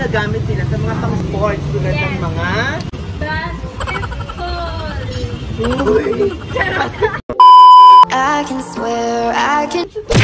ginagamit nila sa mga pang-sports tulad ng mga basketball. Uy! I can swear I can.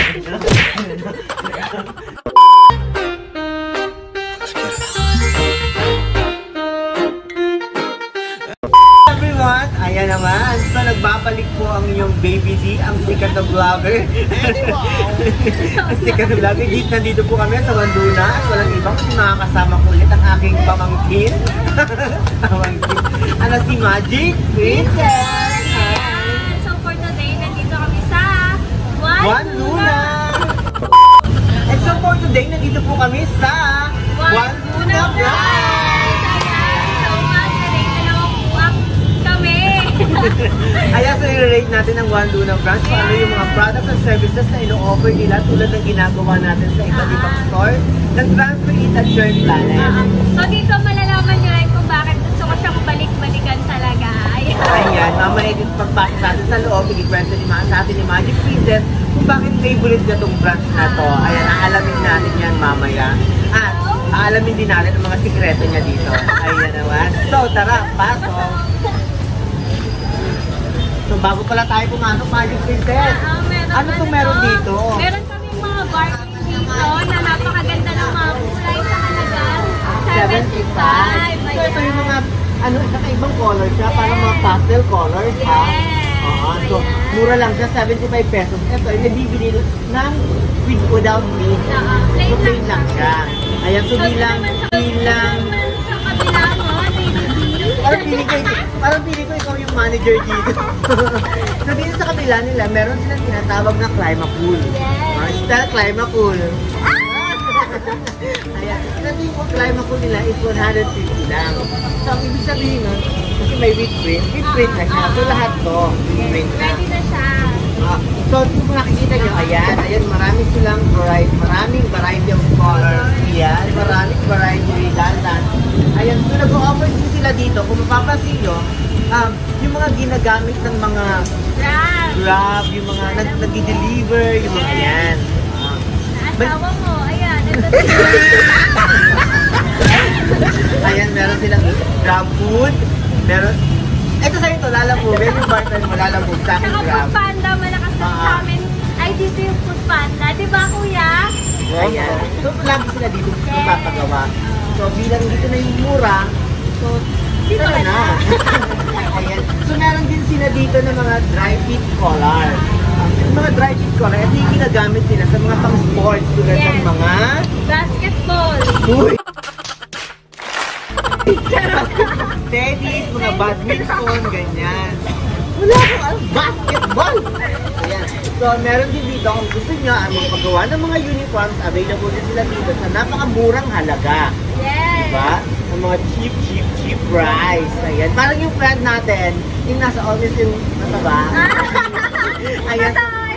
Everyone, ayan naman. So, nagbabalik po ang inyong baby D, ang sikat na vlogger. Ang sikat na vlogger. Nandito po kami sa Manduna at walang ibang makakasama ko ulit ang aking pamangkin. Pamangkin. Ano si Magic? Printcess! So, for today, nandito kami sa Juan Luna! And so, for today, nandito po kami sa Juan Luna Brand! Ayan, so i-rate natin ang Juan Luna Branch kung ano yung mga products and services na ino-offer nila tulad ng ginagawa natin sa iba't ibang stores ng Transfer It at Shirt Planet. So dito malalaman nyo rin kung bakit gusto ko siyang balik-balikan talaga. Ayan, mamaya din pagpasok natin sa loob, ikikwento sa atin ni Magic Princess kung bakit favorite niya itong branch na to. Ayan, aalamin natin yan mamaya. At aalamin din natin ang mga sikreto niya dito. Ayan naman. So tara, pasok! So, bago pala tayo pumasok, Magic Princess, ano itong meron dito? Meron kami mga bargain dito na napakaganda ng mga kulay sa halagang 75. So, ito yung mga, ano, kakaibang colors siya, parang mga pastel colors, ha? So, mura lang siya, 75 pesos. Ito, yung nabibili ng without meat. So, plain lang siya. Ayan, so bilang sa kabila mo, parang pili ko ikaw yung manager dito. So dito sa kabila nila, meron silang tinatawag na Climacool. Style Climacool. Ayan. Kasi yung Climacool nila is 150 lang. So ang ibig sabihin nun, kasi may with print na siya. So lahat to, with print na. Ready na siya. So kung nakikita nyo, ayan, maraming silang maraming variety of colors. Ayan, maraming variety of dandan. Ayan, so nag-o-offer din sila dito. Kung mapapansin nyo, yung mga ginagamit ng mga Grab, yung mga nag-deliver, yung mga ayan. Asawa mo, ayan. Ayan, meron silang Grab food. Meron, ito sa ito, lalamog. Yung barter mo, lalamog sa akin Grab. Food Panda, malakas na sa amin. Ay, dito yung Food Panda. Diba, kuya? Ayan. So, lagi sila dito papagawa. So, bilang dito na yung Murang, so, dito na. Ayan. So, meron din sila dito ng mga dry fit collar. Yung mga dry fit collar, ito yung ginagamit nila sa mga pang-sports tulad ng mga basketball. Uy! Tennis, mga badminton, ganyan. Wala akong alam, basketball! Ayan. So, meron din dito, kung gusto nyo, ang mga paggawa ng mga uniforms, available din sila dito sa napakamurang halaga. Yes! Diba? Ang mga cheap price. Ayan. Parang yung friend natin, yung nasa office yung mataba. Ayan.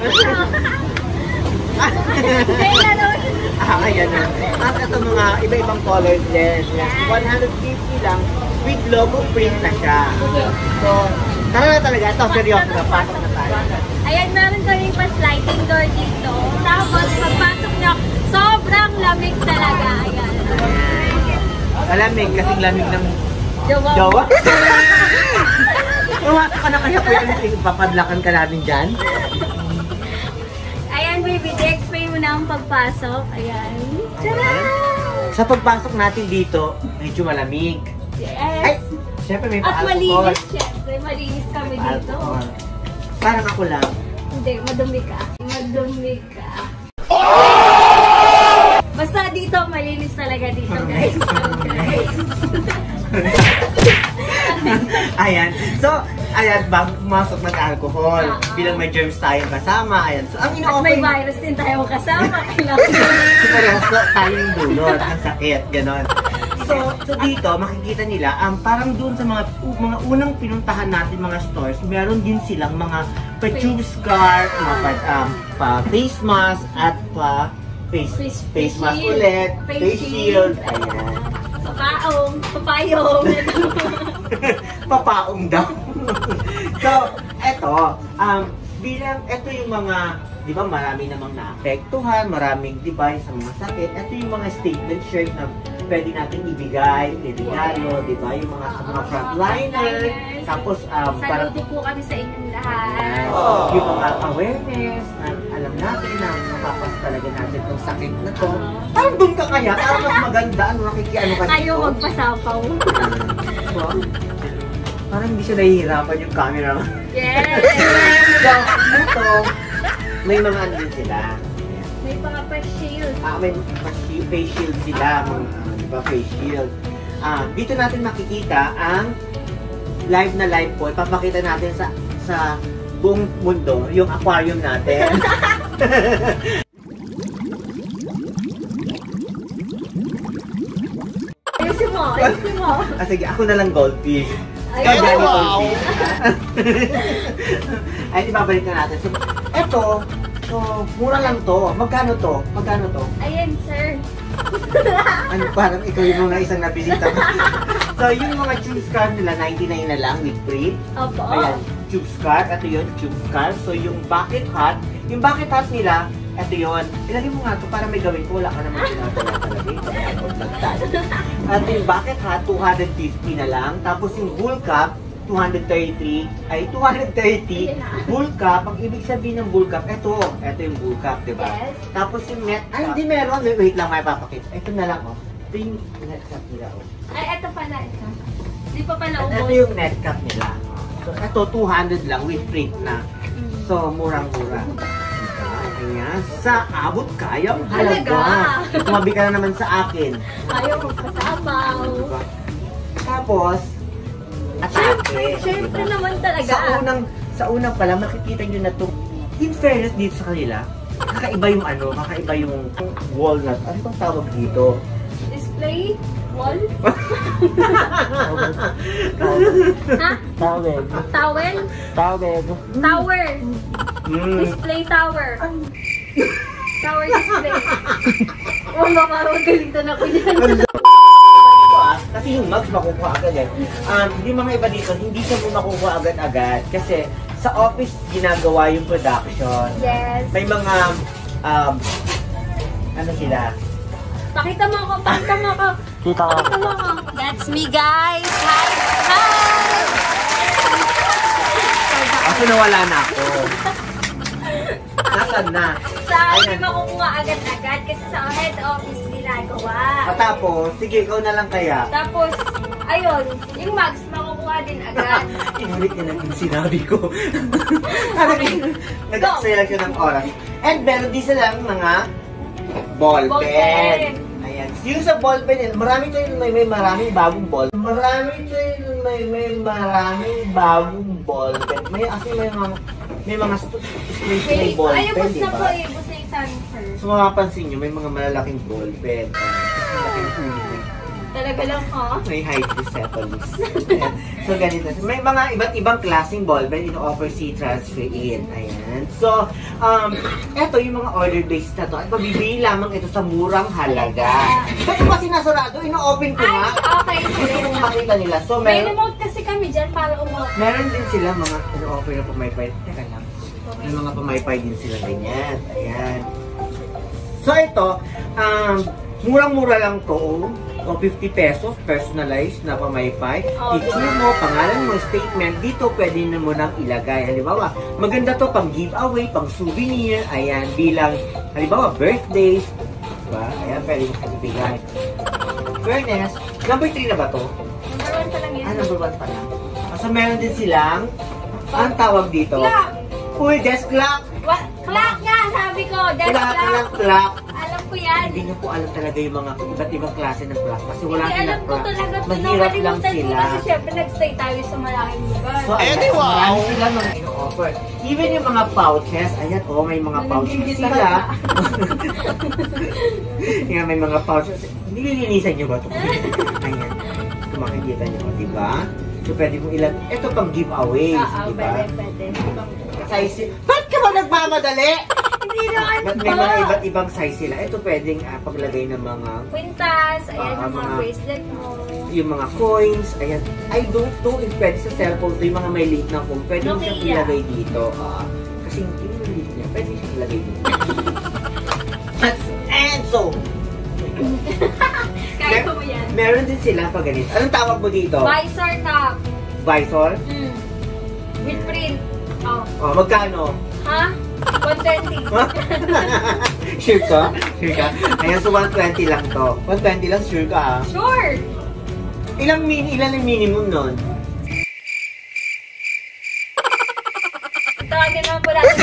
Ayan na. At ito mga iba-ibang colors din. 150 lang with logo print na siya. So, tara na talaga. Ito, seryoso na. Pasok na tayo. Ayan, meron kaming pa-sliding door dito. Tapos, pagpasok nyo, sobrang lamig talaga. Ayan. Lamig, kasing lamig ng Jowa. jowa. Pumasok ka na kaya po yung papadlakan ka namin dyan. Ayan, baby. I-explain mo na ang pagpasok. Ayan. Tara! Sa pagpasok natin dito, medyo malamig. Yes. Ay, syempre may At pa-alcohol. malinis, syempre. Malinis kami dito. Parang ako lang. Hindi, madumi ka. Madumi ka. Basta dito, malinis talaga dito, guys. Ayan. So, ayan, bago pumasok mag-alcohol, bilang may germs tayong kasama, ayan. So, ang At may virus din tayo kasama. Kailangan tayong dulot, ang sakit, ganon. So dito, makikita nila, parang doon sa mga unang pinuntahan natin mga stores, meron din silang mga pa-tube scarf, mga pa-face mask, at face mask ulit, face shield, ayan. Papayong. Papaong daw. So, eto, bilang ito yung mga di ba marami namang naapektuhan, maraming di ba sa mga sakit. Ito yung mga statement shirt na pwede natin ibigay, regalo, di ba? Yung mga sa mga frontliner. Tapos, para saludo po kami sa inyong lahat. yung mga awareness na alam natin na mapapas talaga natin itong sakit na to. Parang doon ka kaya, parang mas maganda, nakikiano ka dito. Ayaw magpasapaw. Parang hindi siya nahihirapan yung camera. Yes! So, ito, may mga ano din sila. May mga face shield. May face shield sila, mga face shield. Dito natin makikita ang live na live po. Ipapakita natin sa buong mundo yung aquarium natin. Ayusin mo. Sige, ako na lang goldfish. Ay, wow! Ay, ibabalik na natin. So, eto, mura lang to. Magkano to? Ayan, sir. Ano, parang ikaw yung mga isang nabisita. So, yung mga tube scarf nila, 99 na lang with print. Opo. Ayan, tube scarf. Ito yun, tube scarf. So, yung bucket hat nila, ito yun. Ilagay mo nga ito para may gawin ko. Wala ka naman ginagawa talaga. At yung bucket hat, 250 na lang. Tapos yung bull cap, 230. Bull cap, ang ibig sabihin ng bull cap, ito yung bull cap, diba? Yes. Tapos yung net cap, hindi meron. Wait lang, may papakita. Ito na lang, Ito yung net cap nila, Ay, ito pala. Hindi pa pala Ito yung net cap nila. So, ito 200 lang with print na. So, murang-mura. Ayan, sa abot kayang halaga. Tumabi ka na naman sa akin. Ayaw magpasapaw. Diba? Tapos, atake. Siyempre naman talaga. Sa unang pala, makikita nyo na ito. In fairness dito sa kanila, kakaiba yung walnut. Ano bang tawag dito? Display wall? Ha? Tawag. Towel? Tawag. Tower. Display tower. Tower display. Mamamagalitan ako dyan. Kasi yung mugs makukuha agad eh. Yung mga iba dito, hindi siya mo makukuha agad-agad. Kasi sa office ginagawa yung production. Yes. May mga, ano sila? Pakita mo ako. Kita ko. That's me, guys. Hi! Kasi nawala na ako. Nasaan na? Sa hindi makukuha agad-agad kasi sa head office ginagawa. Tapos, sige, ikaw na lang kaya. Tapos, ayun, yung mugs makukuha din agad. Inulit niya lang yung sinabi ko. Nag-aksaya lang siya ng oras. And meron din silang mga ballpen. Ayan. Yung sa ballpen, marami tayo may maraming bagong ballpen. May bagong ballpen. May mga straight ballpen, Ay, bus di na po ba? bus na isa, sir. So mapapansin nyo, may mga malalaking ballpen. Kasi malaking ulit. Talaga lang, ha? May hydrocephalus. So, ganito. May mga iba't ibang klaseng ballpen ino-offer si Transfer In. Ayan. So, eto yung mga order-based na to. At mabibili lamang ito sa murang halaga. Ba't ba sinasarado? Ino-open ko nga. Ay, okay. Gusto kong makita nila. So, May remote kasi kami dyan para umuot. meron din sila mga ino-offer na pumaypay. Teka lang. May mga pumaypay din sila ganyan. Ayan. So, ito, murang-mura lang to. O 50 pesos, personalized na pamaypay. Picture mo, pangalan mo, statement. Dito pwede na mo nang ilagay. Halimbawa, maganda to pang giveaway, pang souvenir. Ayan, bilang, halimbawa, birthdays. Diba? Ayan, pwede mo ibigay. Fairness, number 3 na ba to? Number 1 pa lang yun. Number 1 pa lang. So, meron din silang, ang tawag dito? Clock! Uy, desk clock! Clock nga, sabi ko! Desk clock! Clock! Alam ko yan. Hindi nyo po alam talaga yung mga iba't ibang klase ng clock. Kasi wala Hindi, silang alam ko clock. talaga. Mahirap lang sila. Kasi syempre nag-stay tayo sa malaking lugar. So, ayan, marami sila mga ino-offer. Even yung mga pouches, ayan, may mga pouches sila. Yan, may mga pouches. Nililinisan nyo ba ito? Ayan, kung makikita nyo, diba? So, pwede mong ilan. Ito pang giveaways, diba? Pwede. Size, ba't ka ba nagmamadali? Hindi naman Ba't may mga iba't ibang size sila? Ito pwedeng paglagay ng mga kwintas, ayan yung mga bracelet mo. Yung mga coins, ayan. I don't know if pwede sa cellphone to yung mga may late na phone. Pwede mo siyang ilagay dito. Kasi yung late niya. Pwede siya ilagay dito. And so, Kaya mo yan. meron din sila pag ganito. Anong tawag mo dito? Visor top. Visor? With print. Oh. Oh, magkano? Ha? 120. Sure ka? Sure ka? Ayan, so 120 lang to. 120 lang, sure ka ha? Sure. Ilan ang minimum nun? Tawagin naman po natin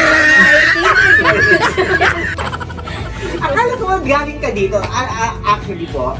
Akala ko galing ka dito. Actually po,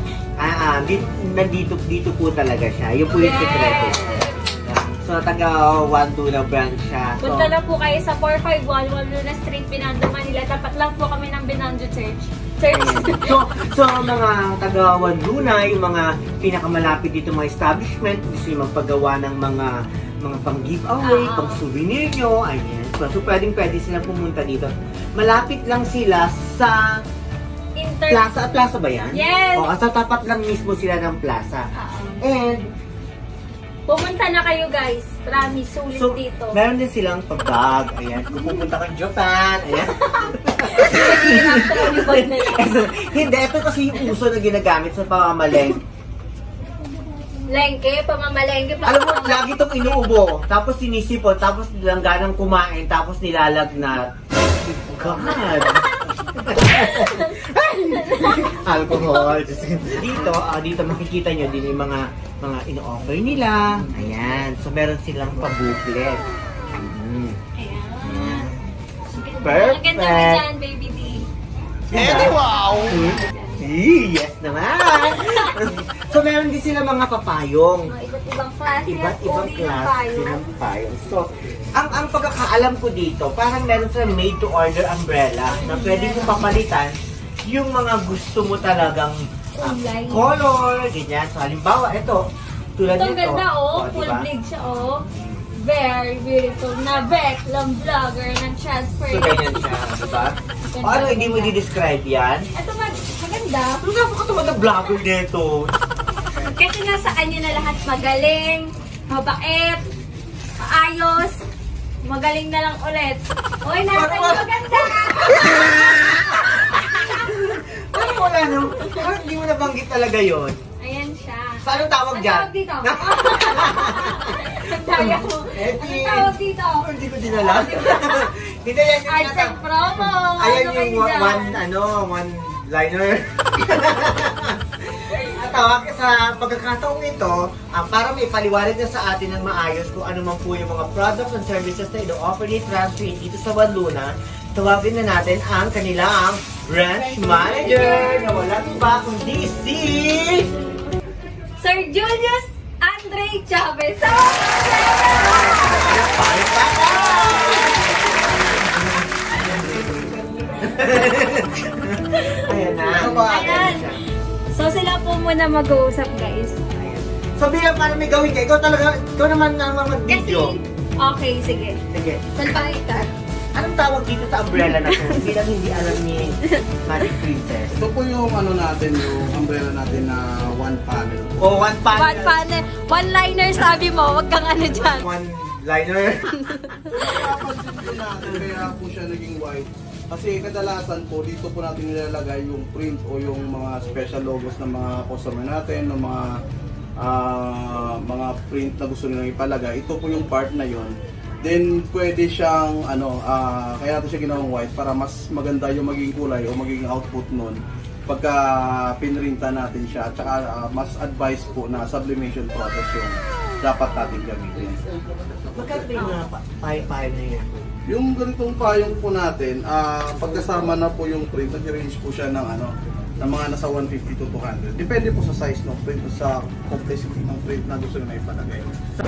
dito po talaga siya. Yung po yung secreto. So, taga Wanduna branch siya. So, punta lang po kayo sa 451 Wanduna Street, Binondo, Manila. Tapat lang po kami ng Binondo Church. So, mga taga Wanduna, yung mga pinakamalapit dito mga establishment, gusto yung magpagawa ng mga pang-giveaway, pang-souvenir nyo, ayan. So, pwede silang pumunta dito. Malapit lang sila sa plaza. Plaza ba yan? Yes! O, sa tapat lang mismo sila ng plaza. And, pumunta na kayo guys. Promise, sulit so, dito. Meron din silang pag-bag. Ayan. Kung pupunta ka Japan. Ayan. Hindi, ito kasi yung uso na ginagamit sa pamamalengke. Pamamalengke. Alam mo, lagi itong inuubo. Tapos sinisipon. Tapos langganang kumain. Tapos nilalagnat. God! Alcohol. Dito makikita nyo din yung mga ino-offer nila. Ayan. So, meron silang pa-booklet. Ayan. Perfect. Ang ganda mo dyan, baby D. Wow! Yes naman! So, meron din sila mga papayong. Iba't ibang klase. Iba't ibang klase ng payong. So, ang pagkakaalam ko dito, parang meron silang made-to-order umbrella na pwede kong papalitan yung mga gusto mo talagang color, ganyan. So, halimbawa, ito, tulad nito. Ito, ganda, Oh, full diba? bleed siya, Very beautiful. Na Beklam vlogger ng transfer. So, ganyan siya, diba? Paano hindi mo di-describe yan? Ito, maganda. Ano nga po katawad ng vlogger dito? Kasi nasa kanya na lahat magaling, mabait, maayos, magaling na lang ulit. Uy, nasa kanya maganda! Parang wala no? Parang hindi mo nabanggit talaga yon. Ayan siya. So, anong tawag dyan? Anong tawag dito? Nagtaya ko. Anong tawag dito? Hindi ko din alam. Hindi yan yung Ads and promo. ayan yung one liner. At tawag sa pagkakataong ito, para may paliwanag na sa atin ng maayos kung ano man po yung mga products and services na ino-offer ni Transfer dito sa Wanduna, tawagin na natin ang kanilang branch manager na walang iba kundi si Sir Julius Andre Chavez. Ayan na. Ayan. So sila po muna mag-uusap guys. So bilang paano may gawin ka, ikaw naman ang mag-video. Okay, sige. Sige. Salpahit ka. Anong tawag dito sa umbrella na to? Bilang hindi alam ni Magic Princess. Ito po yung natin, yung umbrella natin na one panel. O, one panel. One panel. One liner sabi mo, wag kang ano dyan. One liner. Napansin po natin, kaya po siya naging white. Kasi kadalasan po, dito po natin nilalagay yung print o yung mga special logos ng mga customer natin, ng mga print na gusto nilang ipalagay. Ito po yung part na yon. Then pwede siyang kaya natin siya ginawang white para mas maganda yung magiging kulay o magiging output nun pagka pinrinta natin siya. At saka mas advice po na sublimation process yung dapat natin gamitin. Magkano yung payo na yan? Yung ganitong payong po natin, pagkasama na po yung print, nag-range po siya ng ng mga nasa 150 to 200. Depende po sa size ng print o sa complexity ng print na gusto nyo na ipalagay.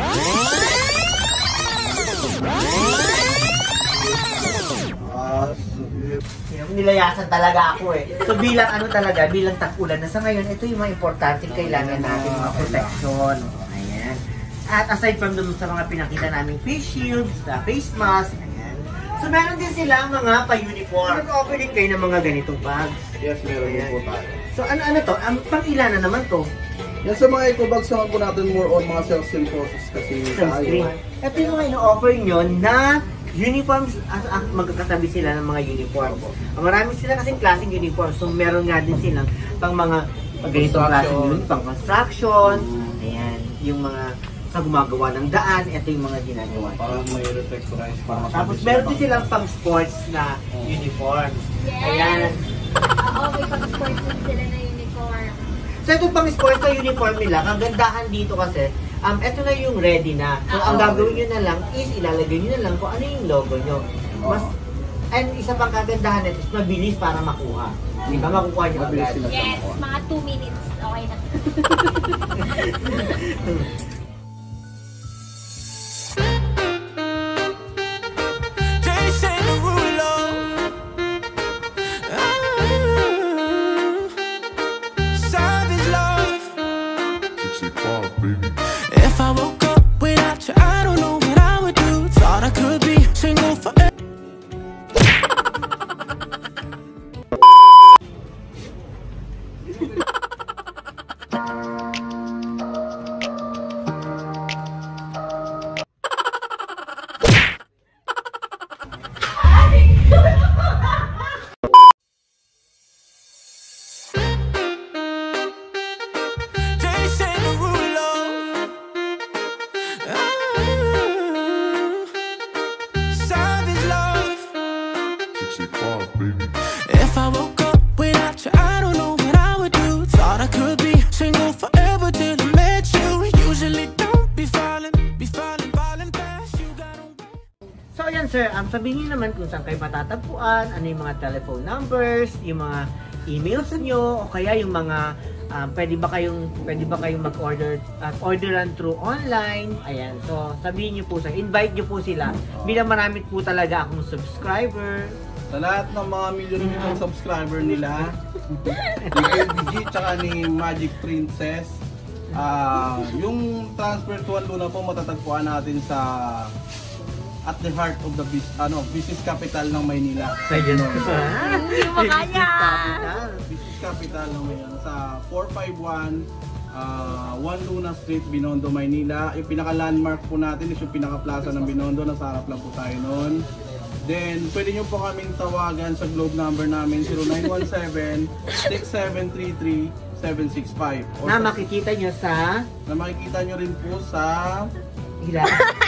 Nilayasan talaga ako eh. So bilang bilang tag-ulan na sa ngayon, ito yung mga importante kailangan natin, mga protection. Ayan. At aside from dun sa mga pinakita naming face shields, face mask, ayan. So meron din sila mga pa-uniform. Nag-offer din kayo ng mga ganitong bags. Yes, meron din po tayo. So ano to? Ang pang-ilan na naman to? Yan sa mga eco bags naman po natin more on mga self-seal process kasi tayo. Ito yung mga ino-offer nyo na Uniforms, magkakatabi sila ng mga uniforms. Marami sila kasing klaseng uniforms. So, meron nga din silang pang mga ganitong klaseng uniform, pang construction. Ayan, yung mga sa gumagawa ng daan, ito yung mga ginagawa. Parang may reflectorize. Tapos, meron din silang pang sports na uniform. Ayan. Oo, may pang-sports din sila na uniform. So, itong pang sports na uniform nila, ang gandahan dito kasi, ito na yung ready na. So, ang gagawin nyo na lang is ilalagay nyo na lang kung ano yung logo nyo. And isa pang kagandahan nito is mabilis para makuha. Di ba? Makukuha nyo agad. Yes, mga 2 minutes. Okay na. If I woke up without you, I don't know what I would do. Thought I could be single forever. If I woke up without you, I don't know what I would do. Thought I could be single forever till I met you. Usually don't be falling fast. You got on. So, ayan sir, sabihin niyo naman kung saan kayo matatagpuan, ano yung mga telephone numbers, yung mga emails niyo, o kaya yung mga pwede ba kayong mag-order at orderan through online. Ayan, so sabihin niyo po sa invite niyo po sila. Bilang marami po talaga akong subscriber. Sa lahat ng mga milyon-milyong subscriber nila, ni LBG tsaka ni Magic Printcess, yung transfer to Luna po matatagpuan natin sa at the heart of the business capital ng Maynila. Yung makanya! Business capital ng Maynila sa 451 Juan Luna Street, Binondo, Maynila. Yung pinaka-landmark po natin is yung pinaka-plaza ng Binondo. Nasa harap lang po tayo noon. Then, pwede nyo po kaming tawagan sa globe number namin 0917-6733-765. Na makikita nyo sa... Na makikita nyo rin po sa... Hila.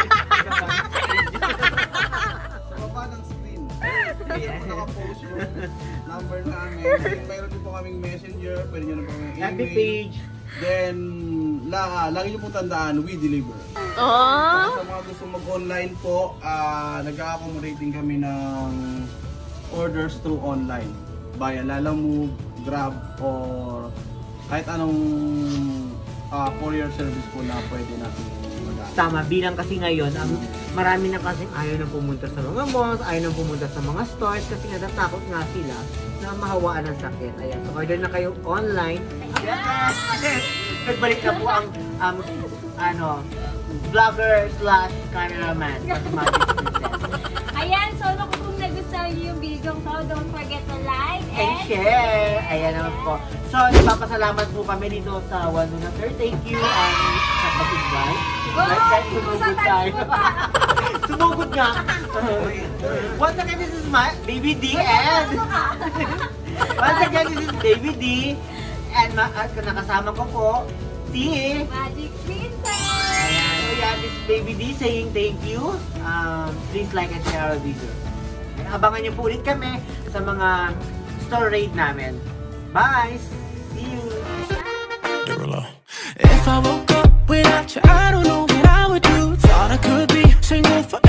sa baba ng screen. Naka-post yung number namin. Then, mayroon din po kaming messenger. Pwede nyo na po kaming FB email. page. Then, lagi nyo po tandaan, we deliver. Sa mga gusto mag-online po, nag-accommodate din kami ng orders through online. Via Lalamove, Grab, or kahit anong courier service po na pwede natin mag-accommodate. Tama, bilang kasi ngayon, marami na kasi ayaw na pumunta sa mga malls, ayaw na pumunta sa mga stores kasi natatakot nga sila na mahawaan ng sakit. Ayan, so order na kayo online. Nagbalik na po ang vlogger slash cameraman at Magic Printcess. Ayan, so kung nagustuhan niyo yung video ko, don't forget to like And share! Ayan naman po. So, nagpapasalamat po kami dito sa Juan Luna Sir. Thank you sa pag-invite. Sumugod tayo. Sumugod nga. Once again, this is my Baby D and... Once again, this is Baby D. And nakasama ko po si... Magic Printcess! Ayan. So yan, this is Baby D saying thank you. Please like and share our video. And abangan niyo po ulit kami sa mga store raid namin. Bye! See you! If I woke up without you, I don't know what I would do. Thought I could be single forever.